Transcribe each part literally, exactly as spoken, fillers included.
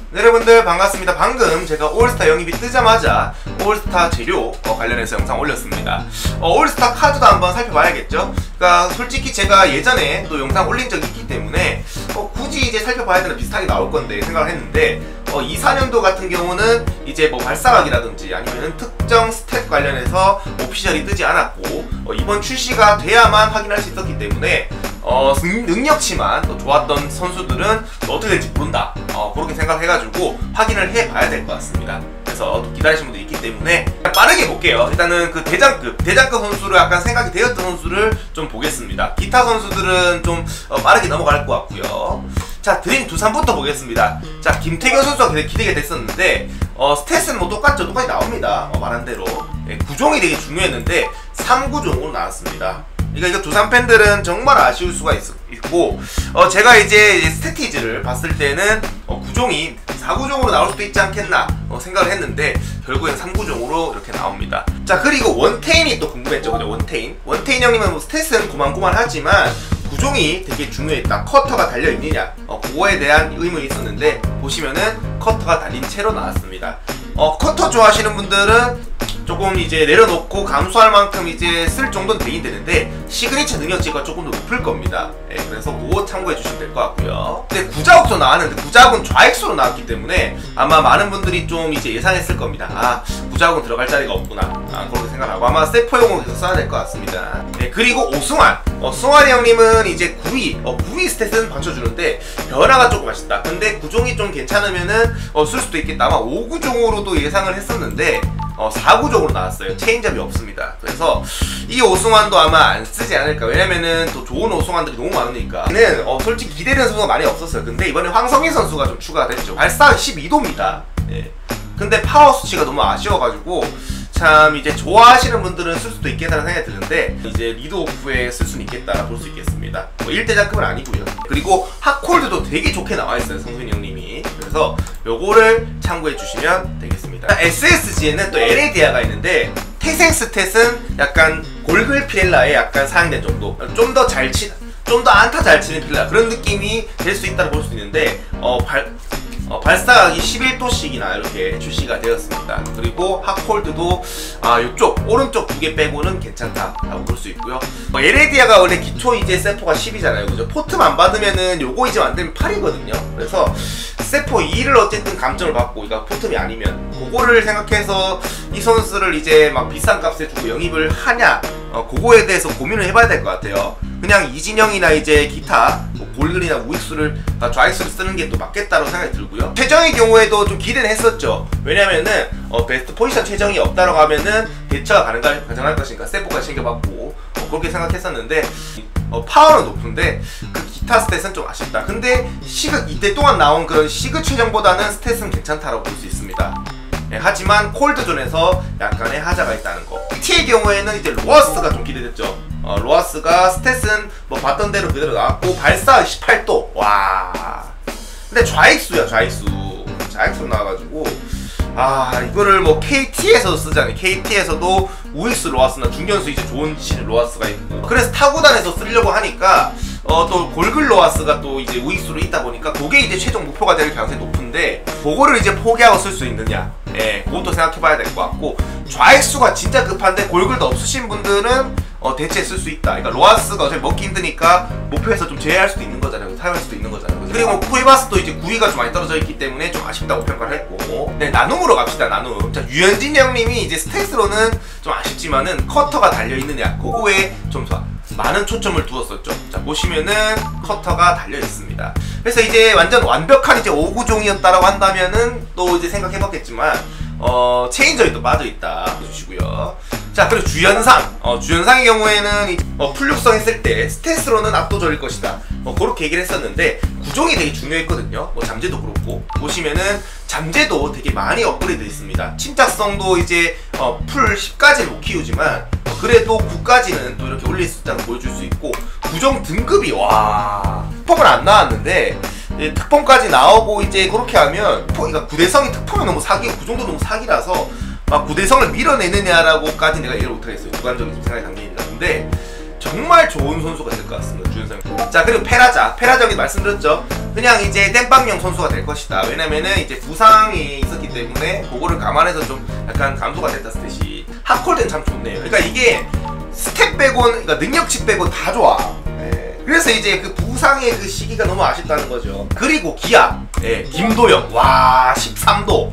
네, 여러분들 반갑습니다. 방금 제가 올스타 영입이 뜨자마자 올스타 재료 어, 관련해서 영상 올렸습니다. 어, 올스타 카드도 한번 살펴봐야겠죠. 그러니까 솔직히 제가 예전에 또 영상 올린 적이 있기 때문에 어, 굳이 이제 살펴봐야 되는 비슷하게 나올 건데 생각을 했는데 어, 이사 년도 같은 경우는 이제 뭐 발사각이라든지 아니면 특정 스탯 관련해서 오피셜이 뜨지 않았고 어, 이번 출시가 돼야만 확인할 수 있었기 때문에 어, 능력치만 또 좋았던 선수들은 또 어떻게 될지 모른다. 어, 그렇게 생각해가지고 확인을 해봐야 될 것 같습니다. 그래서 또 기다리시는 분도 있기 때문에 빠르게 볼게요. 일단은 그 대장급, 대장급 선수로 약간 생각이 되었던 선수를 좀 보겠습니다. 기타 선수들은 좀 어, 빠르게 넘어갈 것 같고요. 자, 드림 두산부터 보겠습니다. 자, 김태경 선수가 되게 기대가 됐었는데 어, 스탯은 뭐 똑같죠. 똑같이 나옵니다. 어, 말한 대로 예, 구종이 되게 중요했는데 삼 구종으로 나왔습니다. 그러니까 이거 두산 팬들은 정말 아쉬울 수가 있, 있고 어, 제가 이제 스태티즈를 봤을 때는 어, 구종이 사 구종으로 나올 수도 있지 않겠나 어, 생각을 했는데 결국엔 삼 구종으로 이렇게 나옵니다. 자, 그리고 원태인이 또 궁금했죠. 그죠? 원태인 원태인 형님은 뭐 스탯은 고만고만하지만 구종이 되게 중요했다. 커터가 달려있느냐 어, 그거에 대한 의문이 있었는데 보시면은 커터가 달린 채로 나왔습니다. 어, 커터 좋아하시는 분들은 조금 이제 내려놓고 감수할 만큼 이제 쓸 정도는 되긴 되는데 시그니처 능력치가 조금 더 높을 겁니다. 예, 그래서 그거 참고해 주시면 될 것 같고요. 근데 구자욱도 나왔는데 구자욱은 좌익수로 나왔기 때문에 아마 많은 분들이 좀 이제 예상했을 겁니다. 아, 구자욱은 들어갈 자리가 없구나. 아, 그렇게 생각하고 아마 세포용으로 계속 써야 될 것 같습니다. 예, 그리고 오승환. 어, 승환이 형님은 이제 구 위, 어, 구 위 스탯은 받쳐주는데 변화가 조금 아쉽다. 근데 구종이 좀 괜찮으면은 어, 쓸 수도 있겠다. 아마 오 구종으로도 예상을 했었는데 어, 사 구종으로 나왔어요. 체인점이 없습니다. 그래서 이 오승환도 아마 안 쓰지 않을까. 왜냐면은 또 좋은 오승환들이 너무 많으니까. 는 어, 솔직히 기대되는 선수가 많이 없었어요. 근데 이번에 황성희 선수가 좀 추가가 됐죠. 발사 십이 도입니다. 예. 근데 파워 수치가 너무 아쉬워가지고 참 이제 좋아하시는 분들은 쓸 수도 있겠다는 생각이 드는데 이제 리드오프에 쓸 수는 있겠다 볼 수 있겠습니다. 뭐 일 대장급은 아니고요. 그리고 핫콜드도 되게 좋게 나와있어요, 성순이 형님이. 그래서 요거를 참고해 주시면 되겠습니다. 에스에스지에는 또 엘에이디아가 있는데 태생 스탯은 약간 골글 피렐라의 약간 상향된 정도. 좀 더 잘 치, 좀 더 안타 잘 치는 필라 그런 느낌이 될 수 있다고 볼 수 있는데 어, 발 어, 발사각이 십일 도씩이나 이렇게 출시가 되었습니다. 그리고 핫콜드도 아, 이쪽 오른쪽 두 개 빼고는 괜찮다라고 볼 수 있고요. 어, 엘에이디아가 원래 기초 이제 세포가 십이잖아요. 그죠? 포트만 받으면은 요거 이제 만들면 팔이거든요. 그래서 세포 이를 어쨌든 감점을 받고, 그러니까 포트이 아니면 그거를 생각해서 이 선수를 이제 막 비싼 값에 주고 영입을 하냐, 어, 그거에 대해서 고민을 해봐야 될 것 같아요. 그냥 이진영이나 이제 기타 뭐 골글이나 우익수를 아, 좌익수를 쓰는 게 또 맞겠다고 생각이 들고요. 최정의 경우에도 좀 기대는 했었죠. 왜냐면은 어, 베스트 포지션 최정이 없다라고 하면은 대처가 가능할, 가능할 것이니까 세포까지 챙겨받고 어, 그렇게 생각했었는데 어, 파워는 높은데 그 기타 스탯은 좀 아쉽다. 근데 시그 이때 동안 나온 그런 시그 최정보다는 스탯은 괜찮다라고 볼 수 있습니다. 예, 하지만 콜드존에서 약간의 하자가 있다는 거. 티의 경우에는 이제 로하스가 좀 기대됐죠. 어, 로하스가 스탯은 뭐 봤던 대로 그대로 나왔고 발사 십팔 도. 와. 근데 좌익수야, 좌익수. 좌익수로 나와가지고 아, 이거를 뭐 케이티에서도 쓰잖아요. 케이티에서도 우익수 로하스나 중견수 이제 좋은 실 로하스가 있고. 그래서 타구단에서 쓰려고 하니까 어, 또 골글 로하스가 또 이제 우익수로 있다 보니까 그게 이제 최종 목표가 될 가능성이 높은데 그거를 이제 포기하고 쓸 수 있느냐, 예, 그것도 생각해봐야 될 것 같고, 좌익수가 진짜 급한데 골글도 없으신 분들은 어, 대체 쓸 수 있다. 그러니까 로하스가 어차피 먹기 힘드니까 목표에서 좀 제외할 수도 있는 거잖아요. 사용할 수도 있는 거잖아요. 그리고 뭐 쿠이바스도 이제 구 위가 좀 많이 떨어져 있기 때문에 좀 아쉽다고 평가를 했고. 네, 나눔으로 갑시다. 나눔. 자, 유현진 형님이 이제 스탯으로는 좀 아쉽지만은 커터가 달려있느냐, 그거에 좀 많은 초점을 두었었죠. 자, 보시면은 커터가 달려 있습니다. 그래서 이제 완전 완벽한 이제 오 구종이었다라고 한다면은 또 이제 생각해봤겠지만 어, 체인저이 또 빠져있다 해주시고요. 자, 그리고 주연상. 어, 주연상의 경우에는 이, 어, 풀육성 했을 때 스탯으로는 압도적일 것이다. 어, 그렇게 얘기를 했었는데 구종이 되게 중요했거든요. 뭐 잠재도 그렇고. 보시면은 잠재도 되게 많이 업그레이드 있습니다. 침착성도 이제 어, 풀 십까지는 못 키우지만 어, 그래도 구까지는 또 이렇게 올릴 수 있다는 보여줄 수 있고, 구종 등급이 와, 특폼은 안 나왔는데 예, 특폼까지 나오고 이제 그렇게 하면 그러니까 구대성이 특폼이 너무 사기, 구종도 너무 사기라서 막 구대성을 밀어내느냐라고까지 내가 이해를 못하겠어요. 주관적인 생각이 담깁니다. 근데 정말 좋은 선수가 될 것 같습니다. 주현상. 자, 그리고 페라자. 페라자 말씀드렸죠. 그냥 이제 땜빵용 선수가 될 것이다. 왜냐면은 이제 부상이 있었기 때문에 그거를 감안해서 좀 약간 감소가 됐다 스탯이. 핫콜드는 참 좋네요. 그러니까 이게 스텝 빼곤, 그러니까 능력치 빼곤 다 좋아. 예. 그래서 이제 그 부상의 그 시기가 너무 아쉽다는 거죠. 그리고 기아, 예. 김도영, 와 십삼 도,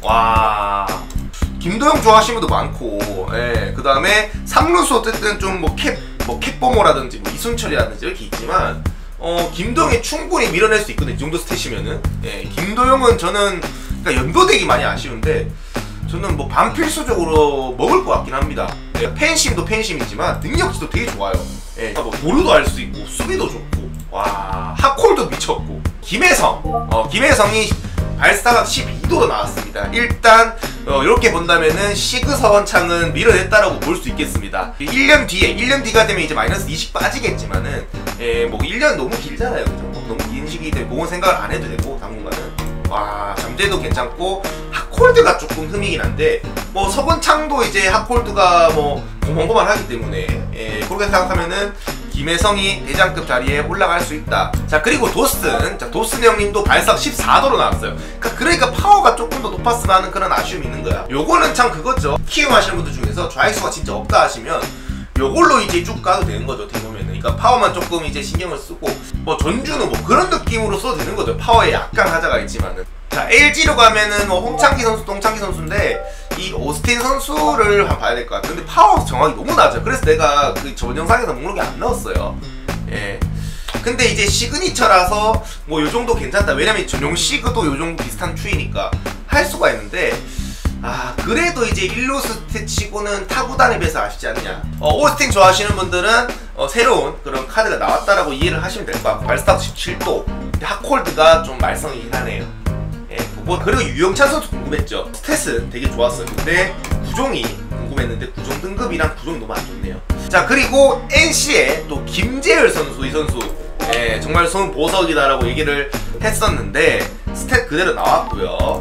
와 김도영 좋아하시는 분도 많고, 예. 그 다음에 삼루수 어쨌든 좀 뭐 캡, 뭐 캡보모라든지 뭐 이순철이라든지 이렇게 있지만, 어 김도영이 충분히 밀어낼 수 있거든요. 이 정도 스탯이면은. 예. 김도영은 저는 그러니까 연도되기 많이 아쉬운데. 저는 뭐 반필수적으로 먹을 것 같긴 합니다. 예, 팬심도 팬심이지만 능력치도 되게 좋아요. 예, 뭐 도루도 할 수 있고 수비도 좋고, 와 핫콜도 미쳤고. 김혜성, 어, 김혜성이 발사각 십이 도로 나왔습니다. 일단 어, 이렇게 본다면은 시그서원창은 밀어냈다라고 볼 수 있겠습니다. 일 년 뒤에, 일 년 뒤가 되면 이제 마이너스 이십 빠지겠지만은, 예, 뭐 일 년 너무 길잖아요, 그죠? 너무 긴 시기 때문에 그건 생각을 안 해도 되고 당분간은. 와 잠재도 괜찮고 핫콜드가 조금 흠이긴 한데, 뭐 서건창도 이제 핫콜드가 뭐 고만고만하기 때문에, 예, 그렇게 생각하면은 김혜성이 대장급 자리에 올라갈 수 있다. 자, 그리고 도슨, 자 도슨 형님도 발사 십사 도로 나왔어요. 그러니까, 그러니까 파워가 조금 더 높았으면 하는 그런 아쉬움이 있는 거야. 요거는 참 그거죠. 키움 하시는 분들 중에서 좌익수가 진짜 없다 하시면 요걸로 이제 쭉 가도 되는 거죠. 어떻게 보면은. 그러니까 파워만 조금 이제 신경을 쓰고, 뭐 전주는 뭐 그런 느낌으로 써도 되는 거죠. 파워에 약간 하자가 있지만은. 자, 엘지로 가면은 뭐 홍창기 선수, 똥창기 선수인데 이 오스틴 선수를 한번 봐야 될 것 같아요. 근데 파워 정확히 너무 낮아요. 그래서 내가 그 전 영상에서 목록에 안 넣었어요. 예. 근데 이제 시그니처라서 뭐 요 정도 괜찮다. 왜냐면 전용 시그도 요 정도 비슷한 추이니까 할 수가 있는데, 아 그래도 이제 일루 스탯치고는 타구단에 비해서 아쉽지 않냐. 어, 오스틴 좋아하시는 분들은 어, 새로운 그런 카드가 나왔다라고 이해를 하시면 될 것 같고, 발스타트 십칠 도. 핫콜드가 좀 말썽이긴 하네요. 예, 뭐 그리고 유영찬 선수 궁금했죠. 스탯은 되게 좋았어요. 근데 구종이 궁금했는데 구종 등급이랑 구종이 너무 안 좋네요. 자, 그리고 엔씨의 또 김재열 선수, 이 선수, 예, 정말 손 보석이다라고 얘기를 했었는데 스탯 그대로 나왔고요.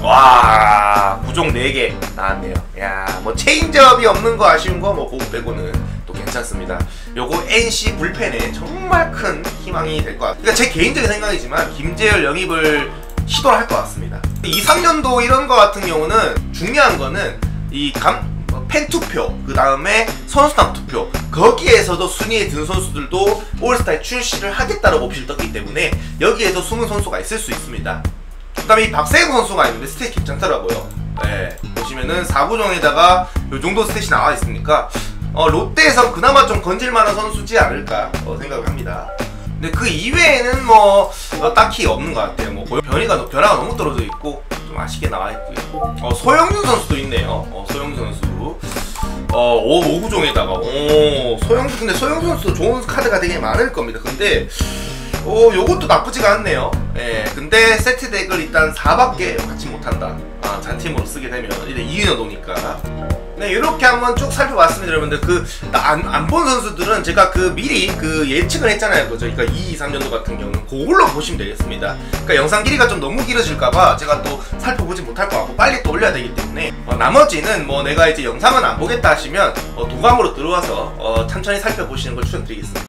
와 구종 네 개 나왔네요. 야, 뭐 체인지업이 없는 거 아쉬운 거 뭐 그거 빼고는 또 괜찮습니다. 요거 엔씨 불펜에 정말 큰 희망이 될 것 같아요. 그러니까 제 개인적인 생각이지만 김재열 영입을 시도를 할 것 같습니다. 이, 삼 년도 이런 거 같은 경우는 중요한 거는 이 감, 팬 투표, 그 다음에 선수단 투표, 거기에서도 순위에 든 선수들도 올스타에 출시를 하겠다라고 오피를 떴기 때문에 여기에서 숨은 선수가 있을 수 있습니다. 그 다음에 이 박세웅 선수가 있는데 스탯이 괜찮더라고요. 네, 보시면은 사구종에다가 요 정도 스탯이 나와 있으니까 어, 롯데에서 그나마 좀 건질만한 선수지 않을까 어, 생각을 합니다. 근데 그 이외에는 뭐 어, 딱히 없는 것 같아요. 뭐 변이가, 변화가 너무 떨어져 있고 좀 아쉽게 나와 있고요. 어, 소영준 선수도 있네요. 어, 소영준 선수. 어, 오, 구종에다가 오, 소영준, 근데 소영준 선수도 좋은 카드가 되게 많을 겁니다. 근데 어, 요것도 나쁘지가 않네요. 예, 근데 세트 덱을 일단 사밖에 갖지 못한다. 아, 잔팀으로 쓰게 되면 이제 이윤여도니까. 네, 이렇게 한번 쭉 살펴봤습니다, 여러분들. 그 안 안 본 선수들은 제가 그 미리 그 예측을 했잖아요, 그죠? 그러니까 이, 이, 삼 년도 같은 경우는 그걸로 보시면 되겠습니다. 그러니까 영상 길이가 좀 너무 길어질까봐 제가 또 살펴보지 못할 것 같고 빨리 또 올려야 되기 때문에 어, 나머지는 뭐 내가 이제 영상은 안 보겠다 하시면 어, 도감으로 들어와서 어, 천천히 살펴보시는 걸 추천드리겠습니다.